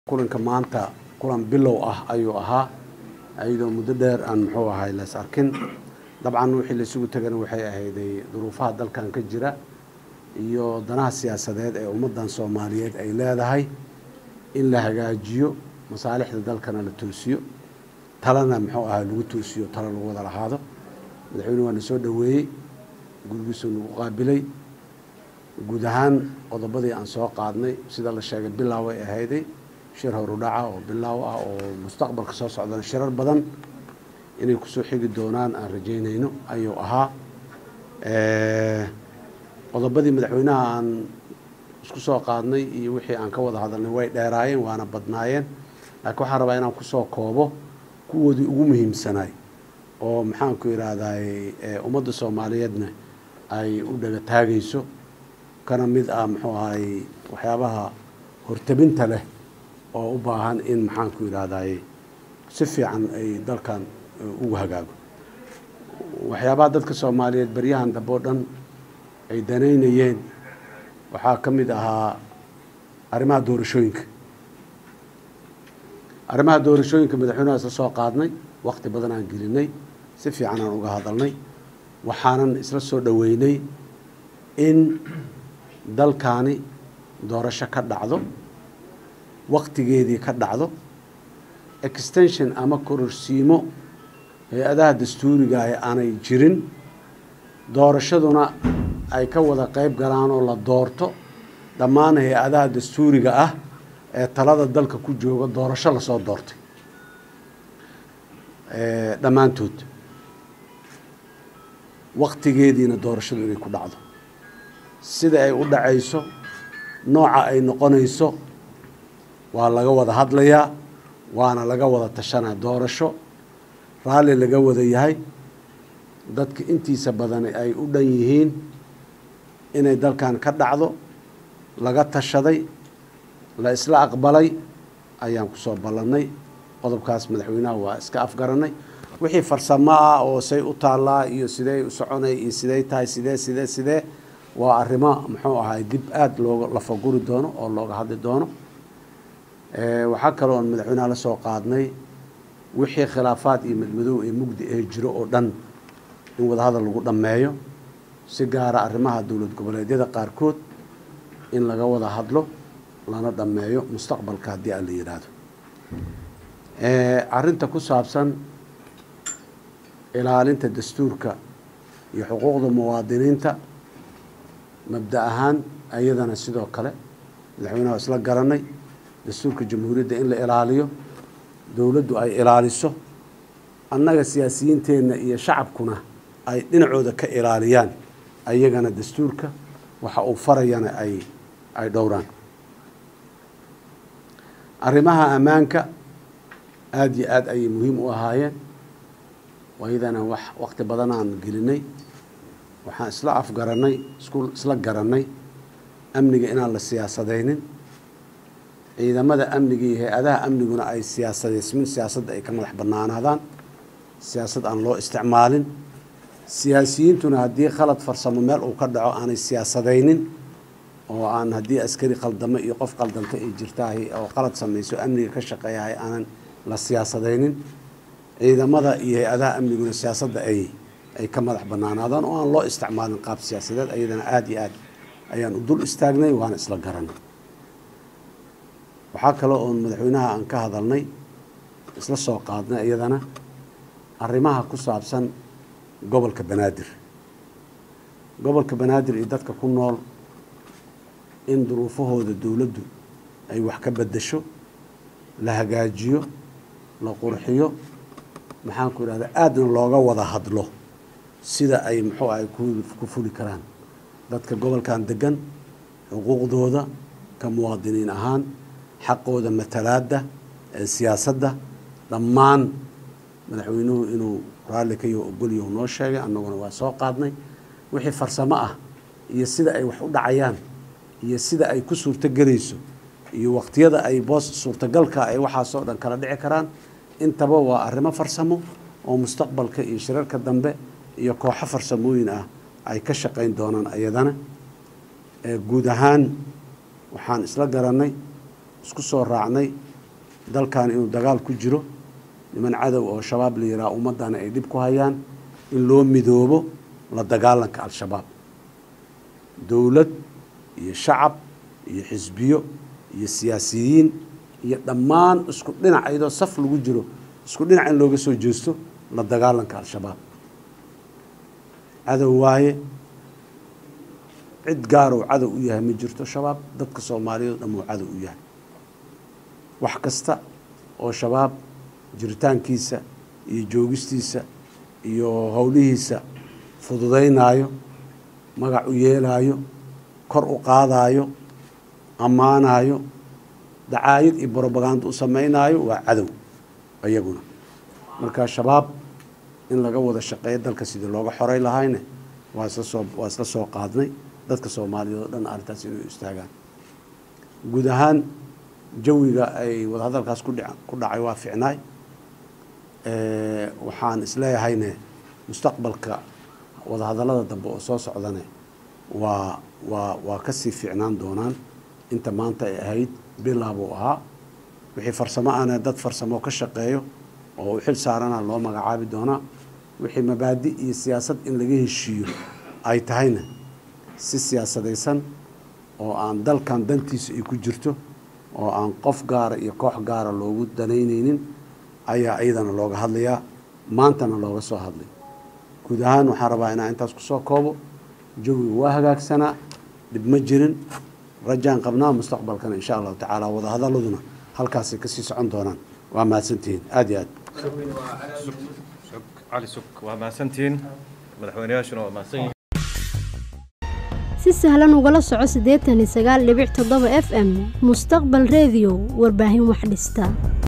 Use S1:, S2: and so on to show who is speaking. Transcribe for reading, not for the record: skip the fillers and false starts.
S1: kulanka maanta kulan bilow ayuu ahaa ayadoo muddo dheer aan muxuu ahay la arkin dabcan wixii la isugu tagana waxay ahayday duruufaha dalkan ka jira iyo danaha siyaasadeed ee ummadan Soomaaliyeed ay leedahay in la hagaajiyo masaalixda dalkana la toosiyo talana muxuu ahay lagu toosiyo tala lagu wada lahaado madaxweynuhu waa soo dhaweeyay guddigiisu uu qaabilay guud ahaan qodobadii aan soo qaadnay sida la sheegay bilow ay ahayday shir horudhaca oo bilow ah oo mustaqbalka soo socda shirar badan inay ku soo xigi doonaan aan rajaynayno ayuu ahaa qodobadii madaxweynaha aan isku soo qaadnay iyo wixii aan ka wada hadalnay way dheeraayeen waana badnaayeen laakiin waxaan rabaa inaan ku soo koobo kuwoodii ugu muhiimsanay oo maxaan ku yiraahday ummadda Soomaaliyeedna ay u dhaga taagayso kana mid ah muxuu ahay waxyaabaha hortabinta leh oo u baahan in maxaan ku yiraahday si fiican ay dalkan ugu hagaago waxyaabaha dadka Soomaaliyeed baryahan dabo dhan ay daneynayeen waxaa ka mid ahaa arrimaha doorashooyinka madaxweynaha soo qaadnay waqti badan aan gelinay si fiican aan uga hadalnay waxaanan isla soo dhaweynay in dalkaani doorasho ka dhacdo waqtigeedii ka dhacdo extension ama kororsiimo hay-adaha dastuuriga ah aanay jirin doorashaduna ay ka wada qayb galaan oo la doorto dhammaan hay-adaha dastuuriga ah ee talada dalka ku jooga doorasho la soo doortay dhammaantood waqtigeediina doorashadu inay ku dhacdo sida ay u dhacayso nooca ay noqonayso waa laga wada hadlayaa waana laga wada tashanaa doorasho raalli laga wada yahay dadka intiisa badan ay u dhan yihiin inay dalkan ka dhacdo laga tashaday la isla aqbalay ayaan ku soo ballanay qodobkaas madaxweynaha waa iska afgaranay wixii farsamo ah oo say u taallaa iyo sidee u soconay iyo sidee tahay sidee waa arrimo muxuu ahay dib aad looga lafaguri doono oo looga hadli doono waxaa kaloo aan madaxweynaha la soo qaadnay wixii khilaafaad iyo madmadow ee mugdi ee jiro oo dhan in wada hadal lagu dhameeyo si gaar ah arrimaha dawlad goboleedyada qaarkood in laga wada hadlo lana dhameeyo mustaqbalka haddii aan la yiraahdo arrinta ku saabsan ilaalinta dastuurka iyo xuquuqda muwaadiniinta mabda ahaan ayadana sidoo kale madaxweynaha isla garanay dastuurka jamhuuriyadda in la ilaaliyo dawladdu ay ilaaliso annaga siyaasiyiinteenna iyo shacabkuna ay dhinacooda ka ilaaliyaan ayagana dastuurka waxa uu farayana ay dhowraan arrimaha ammaanka aad iyo aad ayay muhiim u ahaayeen waydana waqti badan aan gelinay waxaan isla afgaranay isla garanay amniga inaan la siyaasadeynin ciidamada amniga iyo hay-adaha amniguna ay siyaasadeysmin siyaasadda ay ka madax bannaanaadaan siyaasad aan loo isticmaalin siyaasiyiintuna haddii khalad farsamo meel uu ka dhaco aanay siyaasadeynin oo aan haddii askari qaldamo iyo qof qaldanta ay jirtaahay oo qalad samayso amniga ka shaqeeyahay aanan la siyaasadeynin ciidamada iyo hay-adaha amniguna siyaasadda ay ka madax bannaanaadaan oo aan loo isticmaalin qaab siyaasadeed ayadana aad iyo aad ayaan u dul istaagnay waana isla garanay waxaa kaloo oon madaxweynaha aan ka hadalnay isla soo qaadnay iyadana arrimaha ku saabsan gobolka banaadir iyo dadka ku nool in duruufahooda dawladdu ay wax ka beddesho la hagaajiyo la qurxiyo maxaan ku yidhahdaa aadna looga wada hadlo sida ay muxuu ahay ku fuli karaan dadka gobolkan degan xuquuqdooda ka muwaadiniin ahaan xaqooda matalaadda ee siyaasadda dhammaan madaxweynuhu inuu raalli ka yaho ogolyahu noo sheegay annaguna waa soo qaadnay wixii farsamo ah iyo sida ay wax u dhacayaan iyo sida ay ku suurtogelayso iyo waqtiyada ay boos suurtagalka ay waxaasoo dhan kala dhici karaan intaba waa arrimo farsamo oo mustaqbalka iyo shirarka dambe iyo kooxo farsamooyin ah ay ka shaqayn doonaan ayadana guud ahaan waxaan isla garanay isku soo raacnay dalkan inuu dagaal ku jiro niman cadow oo shabaab la yiraahdo ummadana ay dib ku hayaan in loo midoobo la dagaalanka al-shabaab dawlad iyo shacab iyo xisbiyo iyo siyaasiyiin iyo dhammaan isku dhinac ayadoo saf lagu jiro isku dhinac in looga soo jeesto la dagaalanka al-shabaab cadow waaye cid gaar oo cadow u yahay ma jirto shabaab dadka Soomaaliyeed dhammo cadow u yahay wax kasta oo shabaab jiritaankiisa iyo joogistiisa iyo hawlihiisa fududeynayo magac u yeelayo kor u qaadayo amaanayo dacaayad iyo propaganda u sameeynayo waa cadow ayaguna marka shabaab in laga wada shaqeeyo dalka sidii looga xoray lahayna waa isla soo qaadnay dadka Soomaaliyeed oo dhan arrintaas inay istaagaan guud ahaan jawiga ay wada hadalkaas ku dhacay waa fiicnaay waxaan isleeyahayna mustaqbalka wada hadallada dambe oo soo socdana waa ka sii fiicnaan doonaan inta maanta ay ahayd bilaabo ahaa wixii farsamo aan dad farsamo ka shaqeeyo oo xil saarana loo magacaabi doonaa wixii mabaadi iyo siyaasad in laga heshiiyo ay tahayna si siyaasadaysan oo aan dalkan dantiisa ay ku jirto oo aan qof gaar iyo koox gaar loogu danaynaynin ayaa ayadana looga hadlayaa maantana looga soo hadlay guud ahaan waxaan rabaa inaan intaas ku soo koobo jawigu waa hagaagsanaa dib ma jirin rajaan qabnaa mustaqbalkana insha Allah tacaala wada hadaladuna halkaas ka sii socon doonaan waa mahadsantihiin aad iyo aad
S2: علي سك وماسنتين مدحوينياشنا وماسنين
S3: si sahlan ugala soco 89.7 FM mustaqbal radio warbaahin wax dhista